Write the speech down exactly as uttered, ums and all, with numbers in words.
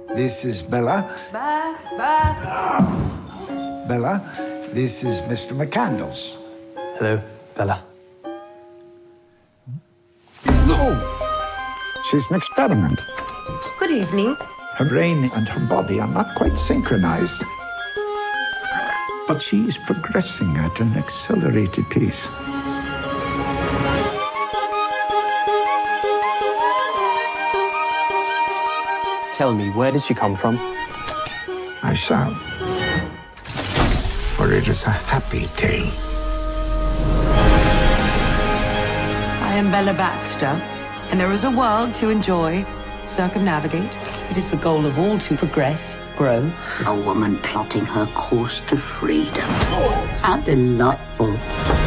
this is Bella. Ba, ba. Bella, this is Mister McCandles. Hello, Bella. Oh, she's an experiment. Good evening. Her brain and her body are not quite synchronized. But she's progressing at an accelerated pace. Tell me, where did she come from? I shall. For it is a happy tale. I am Bella Baxter, and there is a world to enjoy, circumnavigate. It is the goal of all to progress, grow. A woman plotting her course to freedom. How delightful.